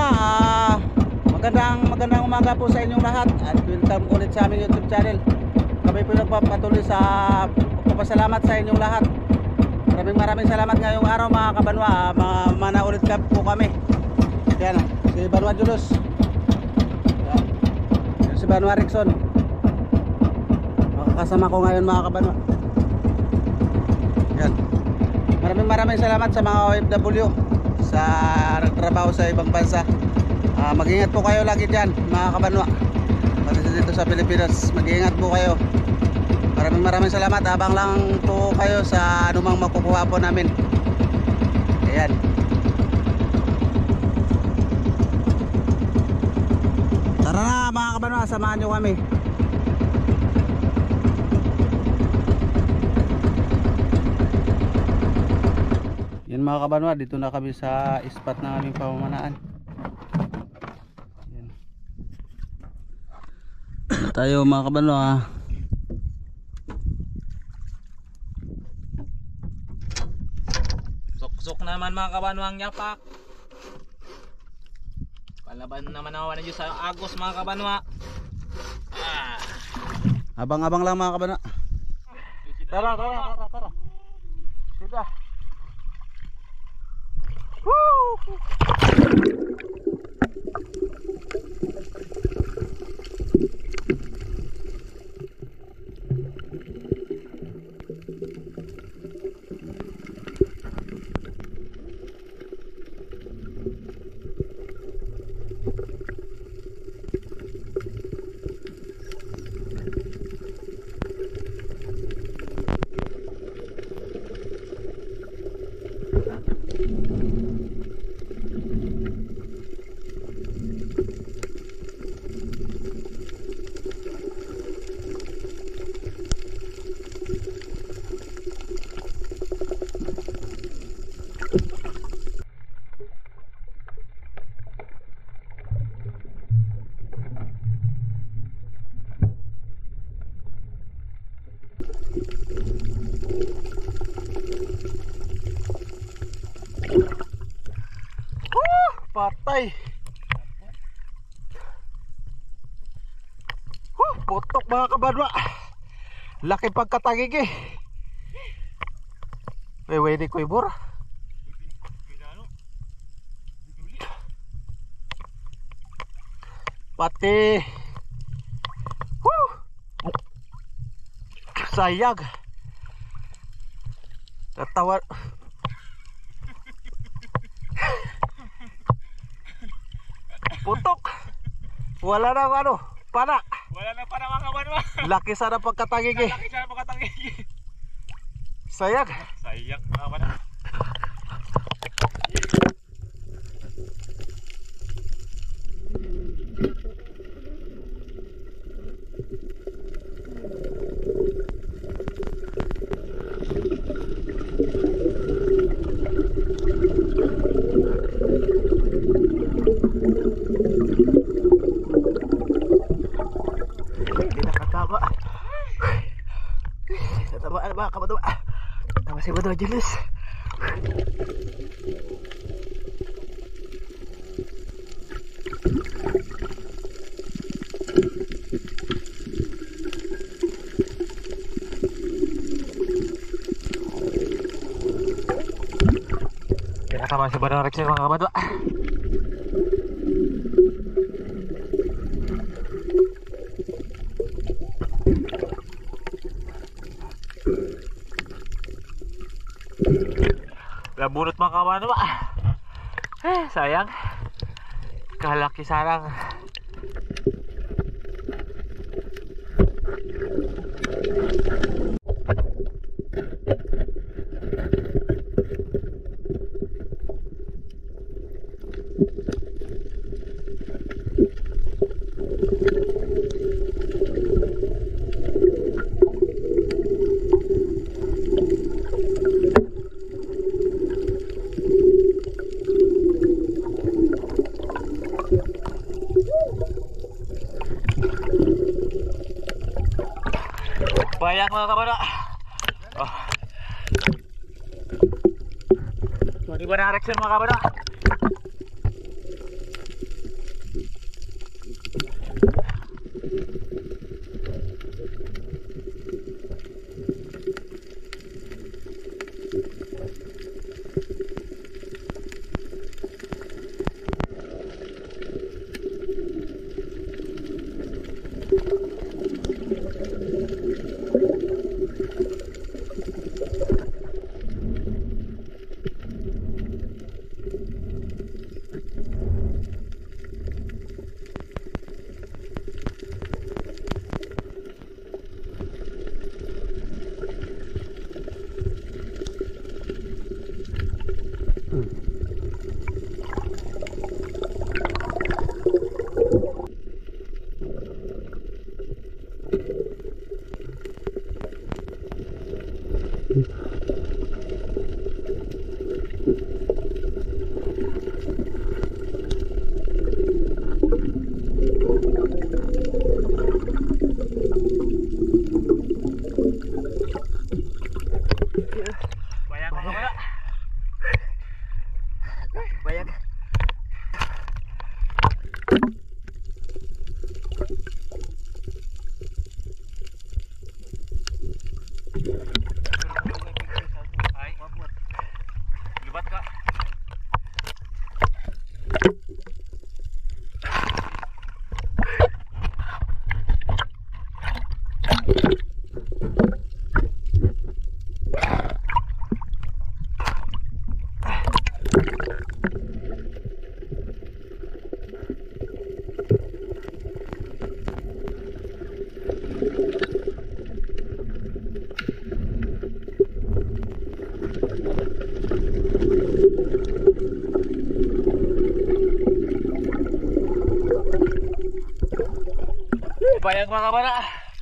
kabanwa, magandang umaga po sa inyong lahat at welcome ulit sa aming YouTube channel. Kami po nagpapatuloy sa pagpapasalamat sa inyong lahat. Maraming salamat ngayong araw mga kabanwa. Mana ulit po kami. Yan, si Banwa Julos. Yan, si Banwa Rickson. Makakasama ko ngayon mga kabanwa. Yan. Maraming salamat sa mga OFW sa nagtrabaho sa ibang bansa. Mag-ingat po kayo lagi dyan mga kabanwa. Pati dito sa Pilipinas, mag-ingat po kayo. Maraming salamat. Abang lang po kayo sa anumang makukuha po namin. Ayan. Tara na mga kabanwa, samahan nyo kami. Yan mga kabanwa, dito na kami sa spot ng aming pamamanaan. Yan. Tayo mga kabanwa. Sok naman mga kabanwa ang yapak. Palaban naman ako na sa Agos mga kabanwa. Abang-abang lang mga kabanwa. Tara. Sudah. Woo! Patay. Putok mga kabanwa. Laki pagkatagigi. Pwede ko ibor. Pati sayag. Tatawar. Putok. Wala na ano, pana. Wala na para mga kabanwa. Laki sana pagkatagigi. Sayag. Sayang mga kabanwa. Si Badwa Julos. Kinasama si Badwa Rex mga kabadwa. Bunot mga kabanwa. Sayang. Kalaki sarang. Banyak mga kabanwa. Oh. So, di ba na-reaction mga kabanwa? Bayang mga kabana.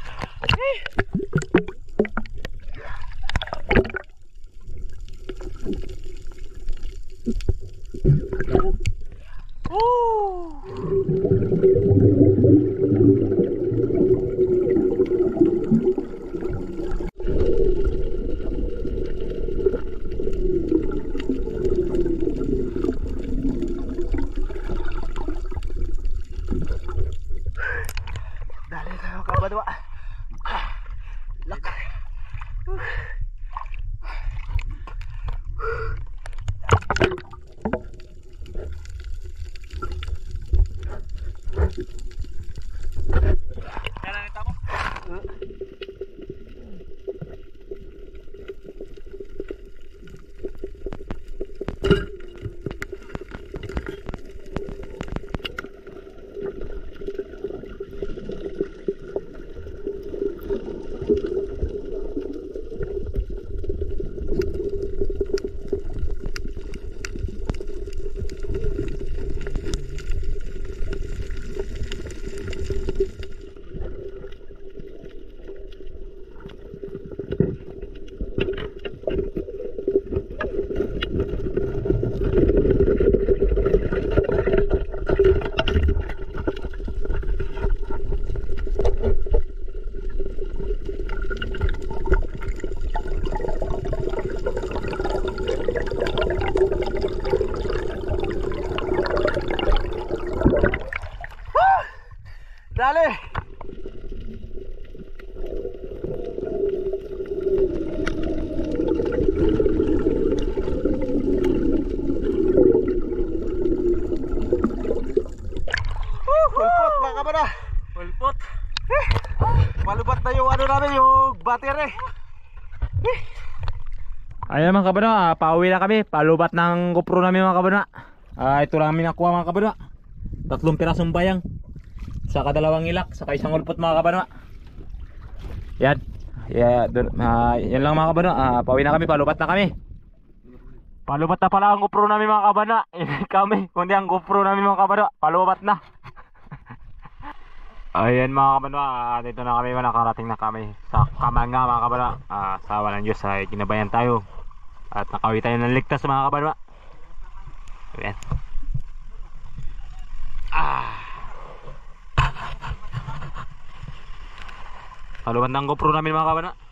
Dali tayo kabadwa. Laka. Kailan kita mo? Dali. Pulpot mga kabana. Pulpot. Malubat na yung ano namin, yung battery. Ayan mga kabana, pauwi na kami. Palubat ng GoPro namin mga kabana. Ito lang namin nakuha mga kabana. 3 pirasong bayang. Saka 2 ilak, saka 1 ulpot mga kabano. Yan. Yan lang mga kabano. Pauwi na kami, palubat na kami. Palubat na pala ang GoPro namin mga kabano. Kami, kundi ang GoPro namin mga kabano. Palubat na. Ayan mga kabano, dito na kami, nakarating na kami sa Kamanga mga kabano. Sa walang Diyos ay kinabayan tayo. At nakauwi tayo ng ligtas mga kabano. Ayan. Palubat ng GoPro namin mga kabana.